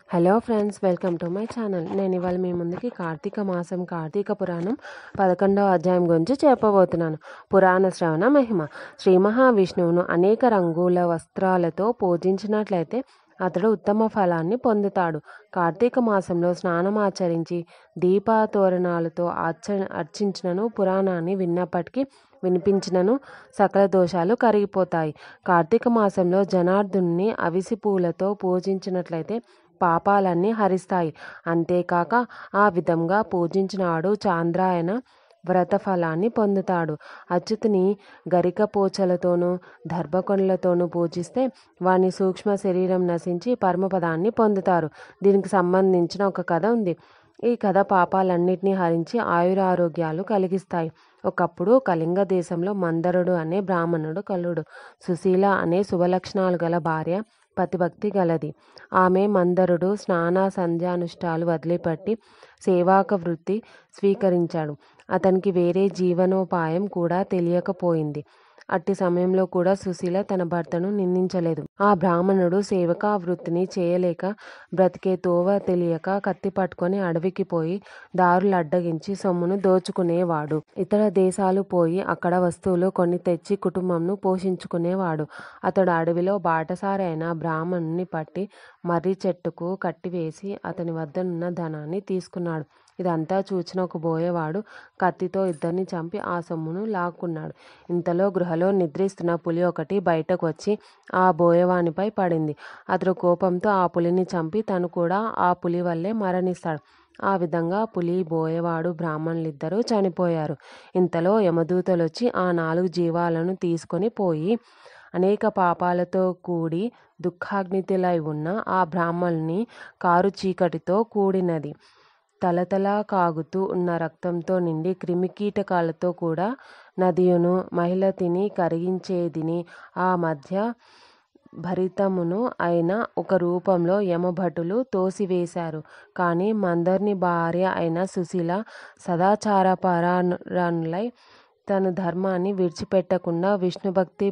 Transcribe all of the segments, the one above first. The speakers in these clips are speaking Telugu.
Hello friends, welcome to my channel. నేను ఇవాళ మీ ముందుకి కార్తీక మాసం కార్తీక పురాణం 11వ అధ్యాయం గురించి చెప్పబోతున్నాను. పురాణ శ్రవణ మహిమ. శ్రీ మహావిష్ణువును అనేక రంగుల వస్త్రాలతో పూజించినట్లయితే అతడు ఉత్తమ ఫలాన్ని పొందుతాడు. కార్తీక మాసంలో స్నానమాచరించి దీపాతోరణాలతో అర్చించినను, పురాణాన్ని విన్నప్పటికీ వినిపించినను సకల దోషాలు కరిగిపోతాయి. కార్తీక మాసంలో జనార్దుని అవిసి పూలతో పూజించినట్లయితే పాపాలన్నీ హరిస్తాయి. అంతేకాక ఆ విధంగా పూజించినాడు చాంద్రాయన వ్రత ఫలాన్ని పొందుతాడు. అచ్యుతుని గరిక పోచలతోనూ దర్భకొండలతోనూ పూజిస్తే వాని సూక్ష్మ శరీరం నశించి పరమపదాన్ని పొందుతారు. దీనికి సంబంధించిన ఒక కథ ఉంది. ఈ కథ పాపాలన్నిటినీ హరించి ఆయురారోగ్యాలు కలిగిస్తాయి. ఒకప్పుడు కళింగ దేశంలో మందరుడు అనే బ్రాహ్మణుడు కలుడు. సుశీల అనే శుభలక్షణాలు గల భార్య, పతిభక్తి గలది. ఆమె మందరుడు స్నాన సంధ్యానుష్ఠాలు వదిలిపెట్టి సేవాక వృత్తి స్వీకరించాడు. అతనికి వేరే జీవనోపాయం కూడా తెలియకపోయింది. అట్టి సమయంలో కూడా సుశీల తన భర్తను నిందించలేదు. ఆ బ్రాహ్మణుడు సేవకా వృత్తిని చేయలేక బ్రతికే తోవ తెలియక కత్తి పట్టుకొని అడవికి పోయి దారులు అడ్డగించి సొమ్మును దోచుకునేవాడు. ఇతర దేశాలు పోయి అక్కడ వస్తువులు కొని తెచ్చి కుటుంబంను పోషించుకునేవాడు. అతడు అడవిలో బాటసారి అయిన బ్రాహ్మణుని పట్టి మర్రి చెట్టుకు కట్టివేసి అతని వద్దనున్న ధనాన్ని తీసుకున్నాడు. ఇదంతా చూచిన ఒక బోయవాడు కత్తితో ఇద్దరిని చంపి ఆ సొమ్మును లాక్కున్నాడు. ఇంతలో గృహలో నిద్రిస్తున్న పులి ఒకటి బయటకు వచ్చి ఆ బోయవానిపై పడింది. అతడు కోపంతో ఆ పులిని చంపి తను కూడా ఆ పులి వల్లే మరణిస్తాడు. ఆ విధంగా పులి, బోయవాడు, బ్రాహ్మణులిద్దరూ చనిపోయారు. ఇంతలో యమదూతలొచ్చి ఆ 4 జీవాలను తీసుకొని పోయి అనేక పాపాలతో కూడి దుఃఖాగ్నితులై ఉన్న ఆ బ్రాహ్మణుని కారు చీకటితో కూడినది, తలతల కాగుతూ ఉన్న రక్తంతో నిండి క్రిమికీటకాలతో కూడా నదియును మహిళ తిని కరిగించేదిని ఆ మధ్య భరితమును అయిన ఒక రూపంలో యమభటులు తోసివేశారు. కానీ మందర్ని భార్య అయిన సుశీల సదాచారపరాయణులై తన ధర్మాన్ని విడిచిపెట్టకుండా విష్ణుభక్తి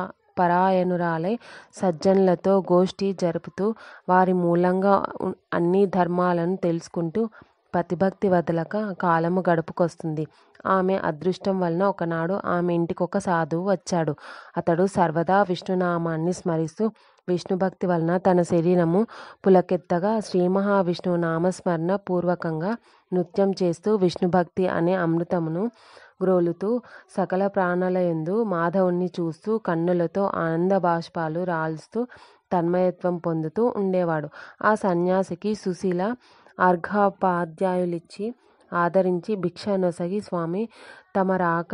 పరాయణురాలై సజ్జనులతో గోష్ఠి జరుపుతూ వారి మూలంగా అన్ని ధర్మాలను తెలుసుకుంటూ పతిభక్తి వదలక కాలము గడుపుకొస్తుంది. ఆమె అదృష్టం వలన ఒకనాడు ఆమె ఇంటికి ఒక సాధువు వచ్చాడు. అతడు సర్వదా విష్ణునామాన్ని స్మరిస్తూ విష్ణుభక్తి వలన తన శరీరము పులకెత్తగా శ్రీ మహావిష్ణువు నామస్మరణ పూర్వకంగా నృత్యం చేస్తూ విష్ణుభక్తి అనే అమృతమును గ్రోలుతూ సకల ప్రాణులయందు మాధవుణ్ణి చూస్తూ కన్నులతో ఆనంద బాష్పాలు రాల్స్తూ తన్మయత్వం పొందుతూ ఉండేవాడు. ఆ సన్యాసికి సుశీల అర్ఘ్యోపాధ్యాయులిచ్చి ఆదరించి భిక్ష నొసగి, స్వామి, తమ రాక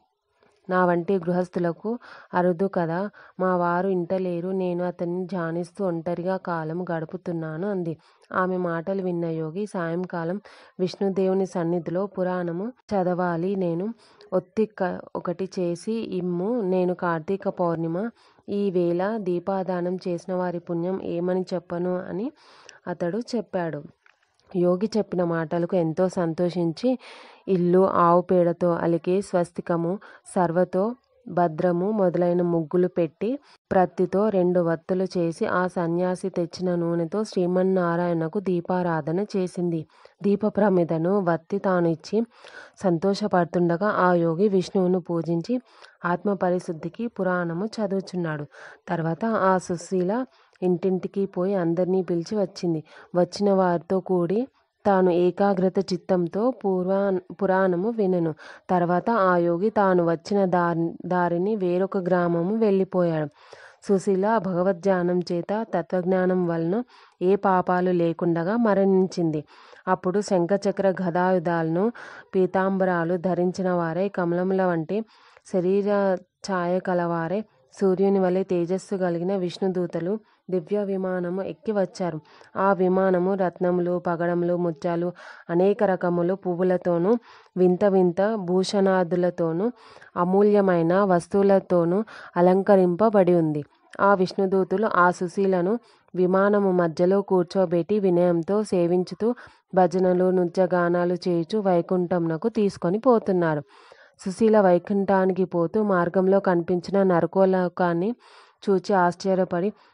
నా వంటి గృహస్థులకు అరుదు కదా, మా వారు ఇంట లేరు, నేను అతన్ని ధ్యానిస్తూ ఒంటరిగా కాలం గడుపుతున్నాను అంది. ఆమె మాటలు విన్న యోగి, సాయంకాలం విష్ణుదేవుని సన్నిధిలో పురాణము చదవాలి, నేను ఒత్తి ఒకటి చేసి ఇమ్ము, నేను కార్తీక పౌర్ణిమ ఈ వేళ దీపాదానం చేసిన వారి పుణ్యం ఏమని చెప్పను అని అతడు చెప్పాడు. యోగి చెప్పిన మాటలకు ఎంతో సంతోషించి ఇల్లు ఆవు పేడతో అలికే స్వస్తికము, సర్వతో భద్రము మొదలైన ముగ్గులు పెట్టి ప్రత్తితో 2 వత్తులు చేసి ఆ సన్యాసి తెచ్చిన నూనెతో శ్రీమన్నారాయణకు దీపారాధన చేసింది. దీప ప్రమిదను వత్తి తాను ఇచ్చి సంతోషపడుతుండగా ఆ యోగి విష్ణువును పూజించి ఆత్మ పరిశుద్ధికి పురాణము చదువుచున్నాడు. తర్వాత ఆ సుశీల ఇంటింటికి పోయి అందరినీ పిలిచి వచ్చింది. వచ్చిన వారితో కూడి తాను ఏకాగ్రత చిత్తంతో పురాణము వినెను. తర్వాత ఆ యోగి తాను వచ్చిన దారిని వేరొక గ్రామము వెళ్ళిపోయాడు. సుశీల భగవద్ధ్యానం చేత తత్వజ్ఞానం వలన ఏ పాపాలు లేకుండగా మరణించింది. అప్పుడు శంఖచక్ర గదాయుధాలను పీతాంబరాలు ధరించిన వారే, కమలముల వంటి శరీర ఛాయ కలవారే, సూర్యుని వలె తేజస్సు కలిగిన విష్ణుదూతలు దివ్య విమానము ఎక్కి వచ్చారు. ఆ విమానము రత్నములు, పగడములు, ముత్యాలు, అనేక రకములు పువ్వులతోనూ వింత వింత భూషణాదులతోనూ అమూల్యమైన వస్తువులతోనూ అలంకరింపబడి ఉంది. ఆ విష్ణుదూతులు ఆ సుశీలను విమానము మధ్యలో కూర్చోబెట్టి వినయంతో సేవించుతూ భజనలు, నృత్యగానాలు చేయుచు వైకుంఠంనకు తీసుకొని పోతున్నారు. సుశీల వైకుంఠానికి పోతూ మార్గంలో కనిపించిన నరకోలోకాన్ని చూచి ఆశ్చర్యపడి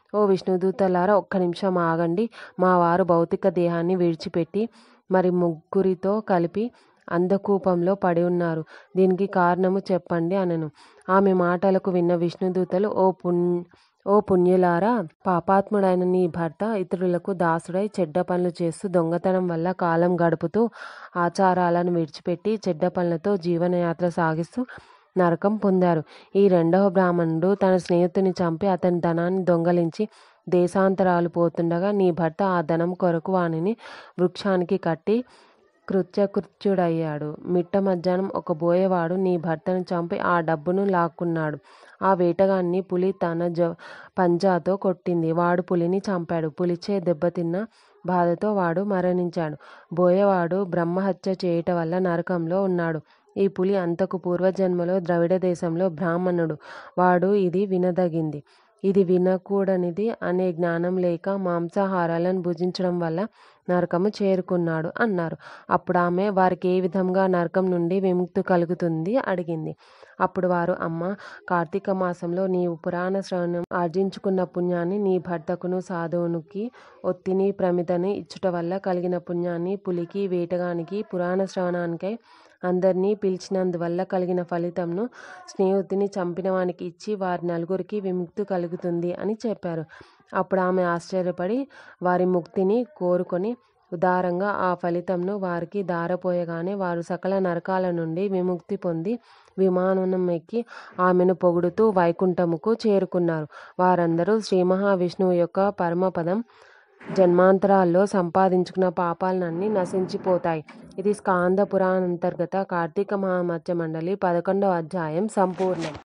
ఓ విష్ణుదూతలారా, ఒక్క నిమిషం ఆగండి. మా వారు భౌతిక దేహాన్ని విడిచిపెట్టి మరి ముగ్గురితో కలిపి అంధకూపంలో పడి ఉన్నారు. దీనికి కారణము చెప్పండి అనెను. ఆమె మాటలకు విన్న విష్ణుదూతలు, ఓ పుణ్యులారా, పాపాత్ముడైన నీ భర్త ఇతరులకు దాసుడై చెడ్డ పనులు చేస్తూ దొంగతనం వల్ల కాలం గడుపుతూ ఆచారాలను విడిచిపెట్టి చెడ్డ పనులతో జీవనయాత్ర సాగిస్తూ నరకం పొందారు. ఈ రెండవ బ్రాహ్మణుడు తన స్నేహితుని చంపి అతని ధనాన్ని దొంగలించి దేశాంతరాలు పోతుండగా నీ భర్త ఆ ధనం కొరకు వానిని వృక్షానికి కట్టి కృత్యుడయ్యాడు. మిట్ట మధ్యాహ్నం ఒక బోయవాడు నీ భర్తను చంపి ఆ డబ్బును లాక్కున్నాడు. ఆ వేటగాన్ని పులి తన పంజాతో కొట్టింది. వాడు పులిని చంపాడు. పులిచే దెబ్బతిన్న బాధతో వాడు మరణించాడు. బోయవాడు బ్రహ్మహత్య చేయటం వల్ల నరకంలో ఉన్నాడు. ఈ పులి అంతకు పూర్వజన్మలో ద్రవిడ దేశంలో బ్రాహ్మణుడు. వాడు ఇది వినదగింది, ఇది వినకూడనిది అనే జ్ఞానం లేక మాంసాహారాలను భుజించడం వల్ల నరకము చేరుకున్నాడు అన్నారు. అప్పుడు ఆమె వారికి ఏ విధంగా నరకం నుండి విముక్తి కలుగుతుంది అడిగింది. అప్పుడు వారు, అమ్మ, కార్తీక మాసంలో నీవు పురాణ శ్రవణం ఆర్జించుకున్న పుణ్యాన్ని నీ భర్తకును సాధువునికి ఒత్తిని ప్రమిదని ఇచ్చుట వల్ల కలిగిన పుణ్యాన్ని పులికి వేటగానికి పురాణ శ్రవణానికై అందరినీ పిలిచినందువల్ల కలిగిన ఫలితంను స్నేహితుని చంపిన వానికి ఇచ్చి వారి నలుగురికి విముక్తి కలుగుతుంది అని చెప్పారు. అప్పుడు ఆమె ఆశ్చర్యపడి వారి ముక్తిని కోరుకొని ఉదారంగా ఆ ఫలితంను వారికి దారపోయగానే వారు సకల నరకాల నుండి విముక్తి పొంది విమానం ఎక్కి ఆమెను పొగుడుతూ వైకుంఠముకు చేరుకున్నారు. వారందరూ శ్రీ మహావిష్ణువు యొక్క పరమపదం జన్మాంతరాల్లో సంపాదించుకున్న పాపాలన్నీ నశించిపోతాయి. ఇది స్కాంద పురాణాంతర్గత కార్తీక మహామత్స్య మండలి 11వ అధ్యాయం సంపూర్ణం.